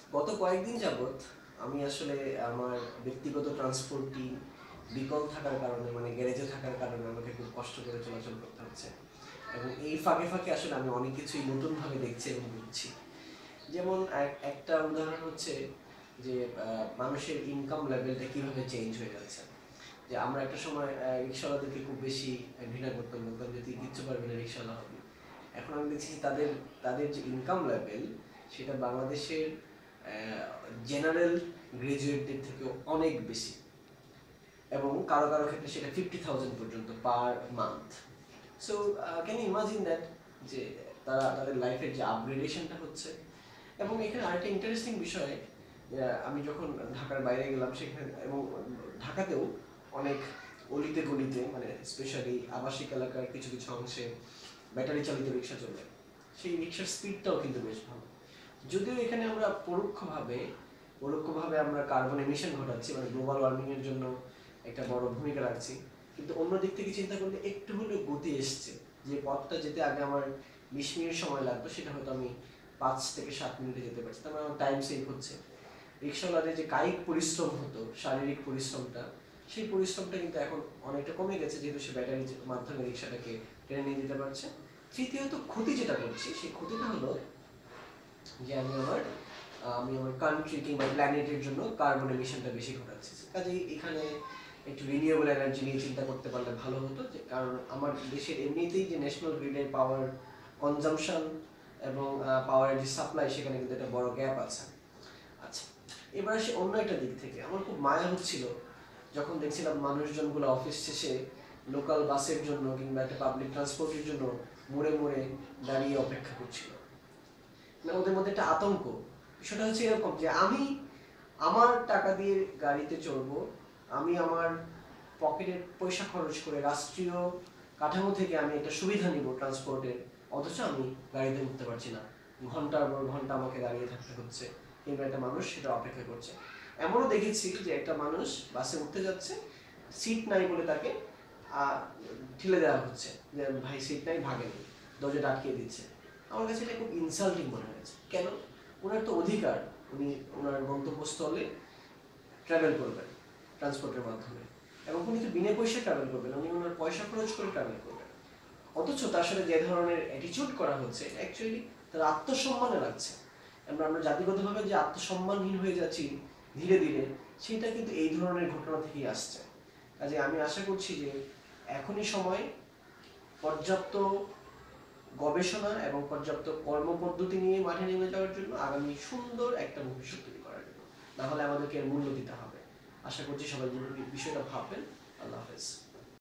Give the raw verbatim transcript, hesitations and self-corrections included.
গত কয়েকদিন যাবৎ আমি আসলে আমার ব্যক্তিগত ট্রান্সপোর্টটি বিকল থাকার কারণে মানে গ্যারেজে থাকার কারণে আমাকে খুব কষ্ট করে চলাচল করতে হচ্ছে এবং এই ফাঁকে ফাঁকে আসলে আমি অনেক কিছুই নতুনভাবে দেখছি এবং বুঝছি। যেমন এক একটা উদাহরণ হচ্ছে যে আহ, মানুষের ইনকাম লেভেলটা কীভাবে চেঞ্জ হয়ে যাচ্ছে। যে আমরা একটা সময় আহ, রিক্সাওয়ালাদেরকে খুব বেশি ঘৃণা করতাম, বলতাম যে তুই কিচ্ছু পারবি না, রিক্সাওয়ালা হবি। এখন আমি দেখছি যে তাদের তাদের যে ইনকাম লেভেল সেটা বাংলাদেশের জেনারেল গ্রাজুয়েটদের থেকেও অনেক বেশি, এবং কারো কারো ক্ষেত্রে সেটা ফিফটি থাউজেন্ড পর্যন্ত per month. So can you imagine that, যে তারা তাদের লাইফের যে আপগ্রেডেশনটা হচ্ছে। এবং এখানে আরেকটা ইন্টারেস্টিং বিষয়, আহ, আমি যখন ঢাকার বাইরে গেলাম সেখানে, এবং ঢাকাতেও অনেক অলিতে গলিতে মানে স্পেশালি আবাসিক এলাকার কিছু কিছু অংশে ব্যাটারি চালিত রিক্সা চলে। সেই রিক্সার স্পিডটাও কিন্তু বেশ ভালো। যদিও এখানে আমরা পরোক্ষভাবে পরোক্ষভাবে আমরা কার্বন এমিশন ঘটাচ্ছি, মানে গ্লোবাল ওয়ার্মিং এর জন্য একটা বড় ভূমিকা রাখছি, কিন্তু অন্য দিক থেকে চিন্তা করলে একটু হলেও গতি এসছে। যে পথটা যেতে আগে আমার বিশ মিনিট সময় লাগতো সেটা হয়তো আমি পাঁচ থেকে সাত মিনিটে যেতে পারছি, তার মানে আমার টাইম সেভ হচ্ছে। রিক্সাওয়ালাদের যে কায়িক পরিশ্রম হতো, শারীরিক পরিশ্রমটা, সেই পরিশ্রমটা কিন্তু এখন অনেকটা কমে গেছে, যেহেতু সে ব্যাটারির মাধ্যমে রিক্সাটাকে টেনে নিয়ে যেতে পারছে। তৃতীয়ত ক্ষতি যেটা করছি, সেই ক্ষতিটা হলো যে আমি আমার আমি আমার কান্ট্রি কিংবা প্ল্যানেটের জন্য কার্বন এমিশনটা বেশি ঘটাচ্ছি। কাজেই এখানে একটু রিনিউয়েবল এনার্জি নিয়ে চিন্তা করতে পারলে ভালো হতো, যে কারণ আমার দেশের এমনিতেই যে ন্যাশনাল গ্রিডের পাওয়ার কনজাম্পশন এবং পাওয়ারের যে সাপ্লাই, সেখানে কিন্তু একটা বড় গ্যাপ আছে। আচ্ছা, এবার আসি অন্য একটা দিক থেকে। আমার খুব মায়া হচ্ছিল যখন দেখছিলাম মানুষজনগুলো অফিস শেষে লোকাল বাসের জন্য কিংবা একটা পাবলিক ট্রান্সপোর্টের জন্য মোড়ে মোড়ে দাঁড়িয়ে অপেক্ষা করছিল। মানে ওদের মধ্যে একটা আতঙ্ক। বিষয়টা হচ্ছে এরকম যে আমি আমার টাকা দিয়ে গাড়িতে চড়বো, আমি আমার পকেটের পয়সা খরচ করে রাষ্ট্রীয় কাঠামো থেকে আমি একটা সুবিধা নিব ট্রান্সপোর্টের, অথচ আমি গাড়িতে উঠতে পারছি না। ঘন্টার পর ঘন্টা আমাকে দাঁড়িয়ে থাকতে হচ্ছে, কিংবা একটা মানুষ সেটা অপেক্ষা করছে। এমনও দেখেছি যে একটা মানুষ বাসে উঠতে যাচ্ছে, সিট নাই বলে তাকে ঠেলে দেওয়া হচ্ছে, যে ভাই সিট নাই, ভাগেন, দরজাটা আটকিয়ে দিচ্ছে। আমার কাছে এটা খুব ইনসাল্টিং মনে হয়েছে। কেন? ওনার তো অধিকার, উনি ওনার গন্তব্যস্থলে ট্রাভেল করবেন ট্রান্সপোর্টের মাধ্যমে, এবং উনি তো বিনা পয়সা ট্রাভেল করবেন, উনি ওনার পয়সা খরচ করে ট্রাভেল করবেন। অথচ তার সাথে যে ধরনের অ্যাটিটিউড করা হচ্ছে, অ্যাকচুয়ালি তার আত্মসম্মানে লাগছে। আমরা আমরা জাতিগতভাবে যে আত্মসম্মানহীন হয়ে যাচ্ছি ধীরে ধীরে, সেটা কিন্তু এই ধরনের ঘটনা থেকেই আসছে। কাজে আমি আশা করছি যে এখনই সময় পর্যাপ্ত গবেষণা এবং পর্যাপ্ত কর্মপদ্ধতি নিয়ে মাঠে নেমে যাওয়ার জন্য, আগামী সুন্দর একটা ভবিষ্যৎ তৈরি করার জন্য। না হলে আমাদেরকে এর মূল্য দিতে হবে। আশা করছি সবাই বিষয়টা ভাববেন। আল্লাহ হাফেজ।